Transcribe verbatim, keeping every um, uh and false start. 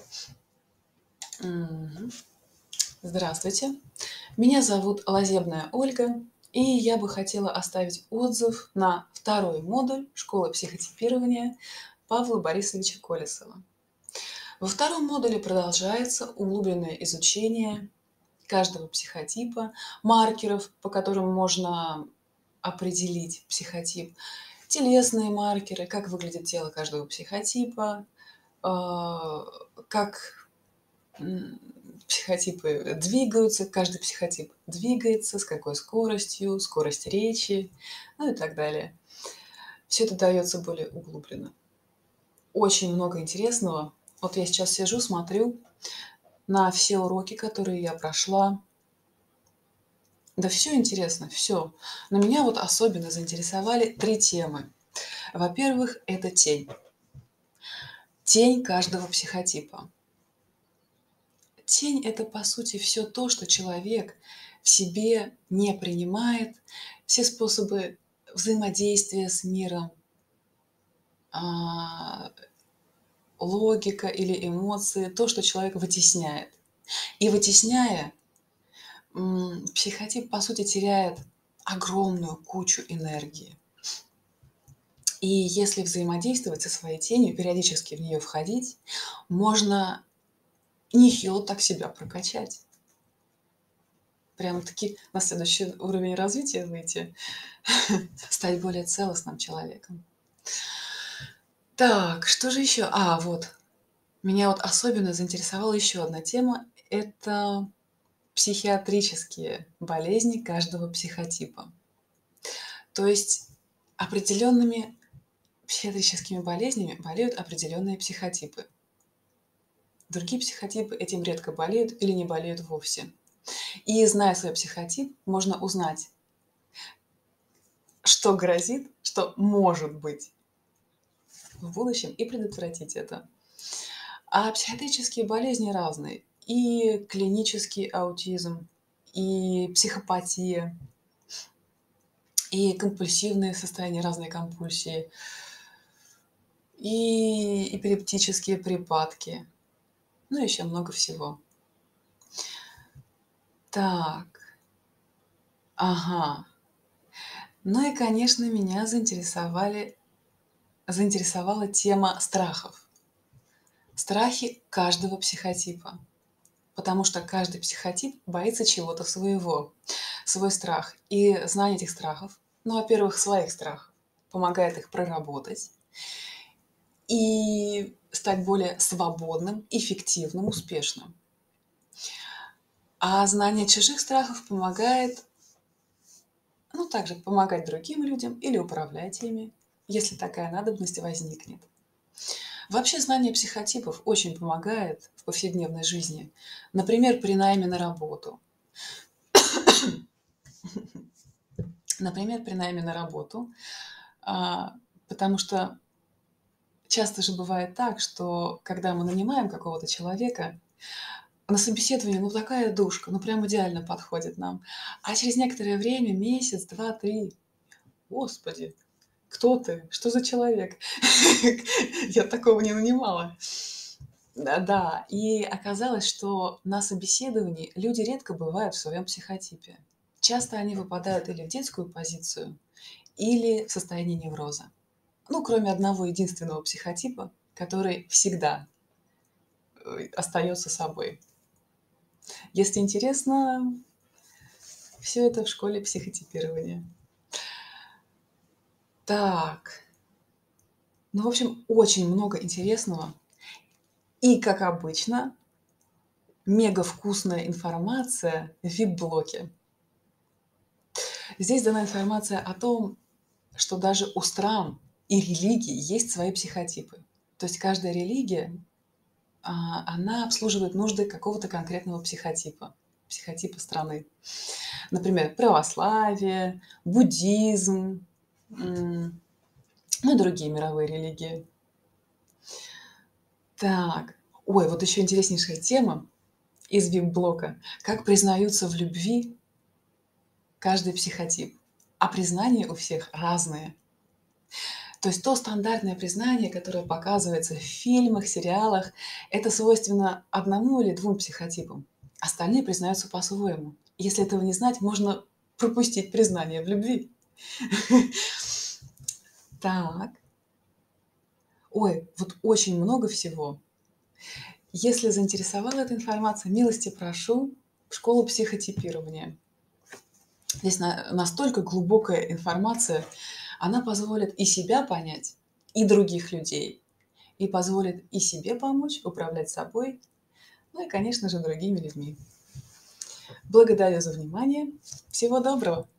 Мгм. Здравствуйте, меня зовут Лазебная Ольга, и я бы хотела оставить отзыв на второй модуль школы психотипирования Павла Борисовича Колесова. Во втором модуле продолжается углубленное изучение каждого психотипа, маркеров, по которым можно определить психотип, телесные маркеры, как выглядит тело каждого психотипа, а, как м, психотипы двигаются, каждый психотип двигается, с какой скоростью, скорость речи, ну и так далее. Все это дается более углубленно. Очень много интересного. Вот я сейчас сижу, смотрю на все уроки, которые я прошла. Да все интересно, все. Но меня вот особенно заинтересовали три темы. Во-первых, это тень. Тень каждого психотипа. Тень – это, по сути, все то, что человек в себе не принимает, все способы взаимодействия с миром, а, логика или эмоции, то, что человек вытесняет. И вытесняя, м, психотип, по сути, теряет огромную кучу энергии. И если взаимодействовать со своей тенью, периодически в нее входить, можно нехило так себя прокачать. Прямо-таки на следующий уровень развития выйти, стать более целостным человеком. Так, что же еще? А, вот. Меня вот особенно заинтересовала еще одна тема. Это психиатрические болезни каждого психотипа. То есть определенными психиатрическими болезнями болеют определенные психотипы. Другие психотипы этим редко болеют или не болеют вовсе. И зная свой психотип, можно узнать, что грозит, что может быть в будущем, и предотвратить это. А психиатрические болезни разные. И клинический аутизм, и психопатия, и компульсивные состояния, разные компульсии, и эпилептические припадки. Ну, еще много всего. Так, ага. Ну и, конечно, меня заинтересовали, заинтересовала тема страхов. Страхи каждого психотипа. Потому что каждый психотип боится чего-то своего, свой страх. И знание этих страхов, ну, во-первых, своих страхов, помогает их проработать и стать более свободным, эффективным, успешным. А знание чужих страхов помогает, ну, также помогать другим людям или управлять ими, если такая надобность возникнет. Вообще знание психотипов очень помогает в повседневной жизни. Например, при найме на работу. Например, при найме на работу. А, потому что часто же бывает так, что когда мы нанимаем какого-то человека, на собеседовании, ну, такая душка, ну, прям идеально подходит нам. А через некоторое время, месяц, два, три, господи, кто ты? Что за человек? Я такого не нанимала. Да, да, и оказалось, что на собеседовании люди редко бывают в своем психотипе. Часто они выпадают или в детскую позицию, или в состояние невроза. Ну, кроме одного единственного психотипа, который всегда э, остается собой. Если интересно, все это в школе психотипирования. Так, ну, в общем, очень много интересного. И, как обычно, мега вкусная информация в вип-блоке. Здесь дана информация о том, что даже у стран и религий есть свои психотипы. То есть каждая религия, а, она обслуживает нужды какого-то конкретного психотипа, психотипа страны. Например, православие, буддизм, м, ну и другие мировые религии. Так, ой, вот еще интереснейшая тема из вип-блока. Как признаются в любви каждый психотип. А признания у всех разные. То есть то стандартное признание, которое показывается в фильмах, сериалах, это свойственно одному или двум психотипам. Остальные признаются по-своему. Если этого не знать, можно пропустить признание в любви. Так. Ой, вот очень много всего. Если заинтересовала эта информация, милости прошу в школу психотипирования. Здесь на- настолько глубокая информация, она позволит и себя понять, и других людей, и позволит и себе помочь управлять собой, ну и, конечно же, другими людьми. Благодарю за внимание. Всего доброго!